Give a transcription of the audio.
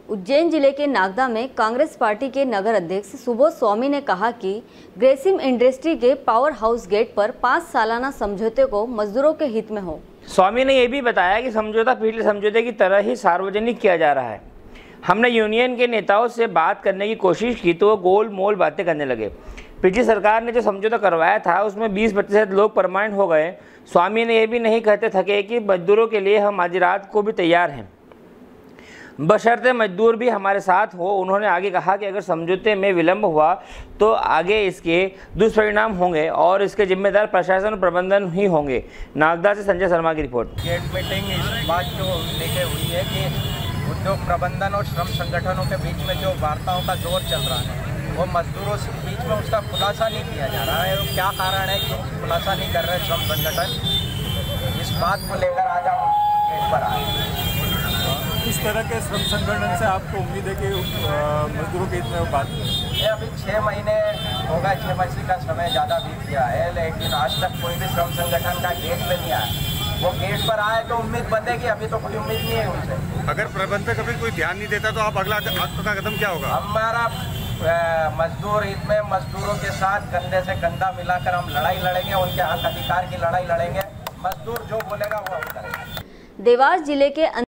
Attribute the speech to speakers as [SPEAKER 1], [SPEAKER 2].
[SPEAKER 1] उज्जैन जिले के नागदा में कांग्रेस पार्टी के नगर अध्यक्ष सुबोध स्वामी ने कहा कि ग्रेसिम इंडस्ट्री के पावर हाउस गेट पर 5 सालाना समझौते को मजदूरों के हित में हो।
[SPEAKER 2] स्वामी ने यह भी बताया कि समझौता पिछले समझौते की तरह ही सार्वजनिक किया जा रहा है। हमने यूनियन के नेताओं से बात करने की कोशिश की तो वो गोल मोल बातें करने लगे। पिछली सरकार ने जो समझौता करवाया था उसमें 20% लोग परमानेंट हो गए। स्वामी ने यह भी नहीं कहते थके कि मजदूरों के लिए हम आज रात को भी तैयार हैं, बशर्ते मजदूर भी हमारे साथ हो। उन्होंने आगे कहा कि अगर समझौते में विलंब हुआ तो आगे इसके दुष्परिणाम होंगे और इसके जिम्मेदार प्रशासन और प्रबंधन ही होंगे। नागदा से संजय शर्मा की रिपोर्ट।
[SPEAKER 3] गेट मीटिंग इस बात को लेकर हुई है कि उद्योग प्रबंधन और श्रम संगठनों के बीच में जो वार्ताओं का दौर चल रहा है वो मजदूरों के बीच में उसका खुलासा नहीं किया जा रहा है। क्या कारण है क्यों खुलासा नहीं कर रहे श्रम संगठन, इस बात को लेकर आज हम गेट पर आए।
[SPEAKER 4] इस तरह के श्रम संगठन से आपको उम्मीद है कि मजदूरों के हित में बात करें?
[SPEAKER 3] अभी 6 महीने हो गए, 6 महीने का समय ज़्यादा बीत गया है, लेकिन आज तक कोई भी श्रम संगठन का गेट पे नहीं आया। वो गेट पर आए तो उम्मीद बंधेगी, अभी तो कोई उम्मीद नहीं है उनसे।
[SPEAKER 4] अगर प्रबंधक अभी कोई ध्यान नहीं देता तो आप अगला आपका कदम क्या होगा?
[SPEAKER 3] हमारा मजदूर हित में मजदूरों के साथ कंधे से कंधा मिलाकर हम लड़ाई लड़ेंगे, उनके हक अधिकार की लड़ाई लड़ेंगे। मजदूर जो बोलेगा वो हम करेंगे।
[SPEAKER 1] देवास जिले के